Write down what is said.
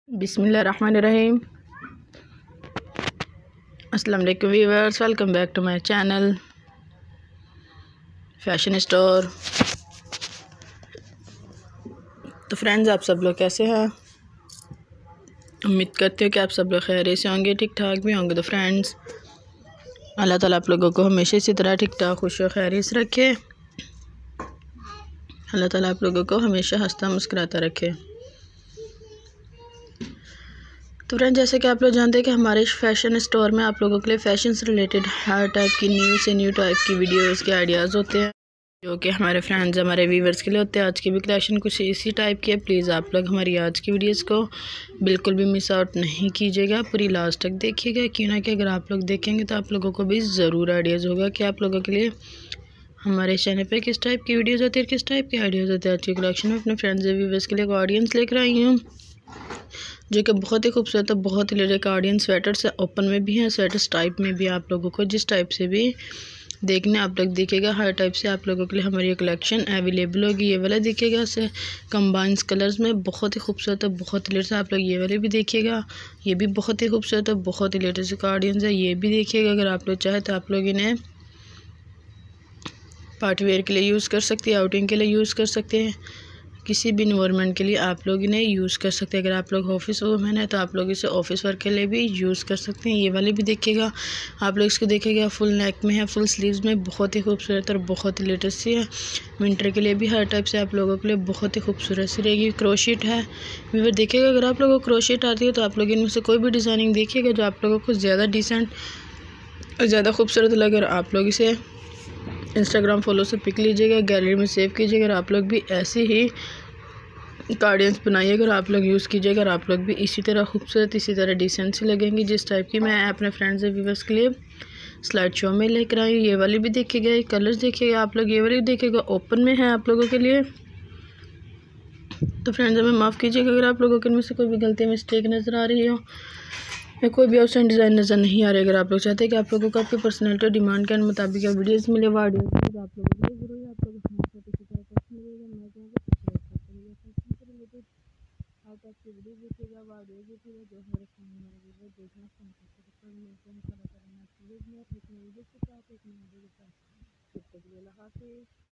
बिस्मिल्लाहिर्रहमानिर्रहीम। अस्सलाम वालेकुम viewers, welcome back to my channel fashion store. तो फ्रेंड्स, आप सब लोग कैसे हैं? उम्मीद करते हो कि आप सब लोग खैरियत से होंगे, ठीक ठाक भी होंगे। तो फ्रेंड्स, अल्लाह ताला आप लोगों को हमेशा इसी तरह ठीक ठाक खुश और खैरियत से रखे। अल्लाह ताला आप लोगों को हमेशा हंसता मुस्कुराता रखे। तो फ्रेंड, जैसे कि आप लोग जानते हैं कि हमारे फैशन स्टोर में आप लोगों के लिए फ़ैशन से रिलेटेड हर टाइप की न्यू से न्यू टाइप की वीडियोस के आइडियाज़ होते हैं, जो कि हमारे फ्रेंड्स, हमारे व्यूवर्स के लिए होते हैं। आज की भी कलेक्शन कुछ इसी टाइप की है। प्लीज़ आप लोग हमारी आज की वीडियोस को बिल्कुल भी मिस आउट नहीं कीजिएगा, पूरी लास्ट तक देखिएगा। क्यों ना कि अगर आप लोग देखेंगे तो आप लोगों को भी ज़रूर आइडियाज़ होगा कि आप लोगों के लिए हमारे चैनल पर किस टाइप की वीडियोज़ होती है, किस टाइप के आइडियाज़ होते हैं। आज की कलेक्शन में अपने फ्रेंड्स और व्यूवर्स के लिए एक ऑडियंस लेकर आई हूँ, जो कि बहुत ही खूबसूरत है, बहुत ही लिरिक ऑडियंस। स्वेटर्स ओपन में भी हैं, स्वेटर्स टाइप में भी। आप लोगों को जिस टाइप से भी देखने आप लोग दिखेगा, हर टाइप से आप लोगों के लिए हमारी कलेक्शन अवेलेबल होगी। ये वाला दिखेगा से कंबाइंस कलर्स में, बहुत ही खूबसूरत है, बहुत ही लेटेस्ट। आप लोग ये वाले भी देखिएगा, ये भी बहुत ही खूबसूरत है, बहुत ही लेटेस्ट ऑडियंस है। ये भी देखिएगा, अगर आप लोग चाहे तो आप लोग इन्हें पार्टी वेयर के लिए यूज़ कर सकते हैं, आउटिंग के लिए यूज़ कर सकते हैं, किसी भी इन्वायरमेंट के लिए आप लोग इन्हें यूज़ कर सकते हैं। अगर आप लोग ऑफिस वूमेन है तो आप लोग इसे ऑफिस वर्क के लिए भी यूज़ कर सकते हैं। ये वाली भी देखिएगा, आप लोग इसको देखिएगा, फुल नेक में है, फुल स्लीव्स में, बहुत ही खूबसूरत और बहुत ही लेटेस्ट सी है। विंटर के लिए भी हर टाइप से आप लोगों के लिए बहुत ही खूबसूरत सी रहेगी। क्रोशिट है व्यूअर, देखिएगा अगर आप लोगों को क्रोशिट आती है तो आप लोग इनमें से कोई भी डिज़ाइनिंग देखिएगा जो आप लोगों को ज़्यादा डिसेंट और ज़्यादा खूबसूरत लगे। और आप लोग इसे इंस्टाग्राम फॉलो से पिक लीजिएगा, गैलरी में सेव कीजिएगा। और आप लोग भी ऐसे ही कार्डियंस बनाइएगा और आप लोग यूज़ कीजिएगा। और आप लोग भी इसी तरह खूबसूरत, इसी तरह डिसेंट सी लगेंगी, जिस टाइप की मैं अपने फ्रेंड्स और व्यूवर्स के लिए स्लाइड शो में लेकर आई हूँ। ये वाली भी देखिएगा, ये कलर्स देखिएगा, आप लोग ये वाली देखिएगा, ओपन में है आप लोगों के लिए। तो फ्रेंड्स, हमें माफ़ कीजिएगा अगर आप लोगों के इनमें से कोई भी गलती मिस्टेक नज़र आ रही हो या कोई भी आउटस्टैंडिंग डिज़ाइन नज़र नहीं आ रही। अगर आप लोग चाहते हैं कि आप लोगों को आपके पर्सनैलिटी और डिमांड के मुताबिक वीडियोज़ मिले, वो वीडियोज़ तो आप लोगों के लिए ज़रूर आप लोगों को हमारे साथ इसी तरह टेक्स्ट मिलेगा। मैं कहूँगा फैशन से रिलेटेड हर टाइप की वीडियो देखिएगा, वीडियो देखिएगा, जो हमारे फ्रेंड हमारे वीडियो देखना पसंद करते हैं। तो मिलते हैं एक नई वीडियो के साथ, एक नई वीडियो के साथ। तब तक के लिए अल्लाह हाफ़िज़।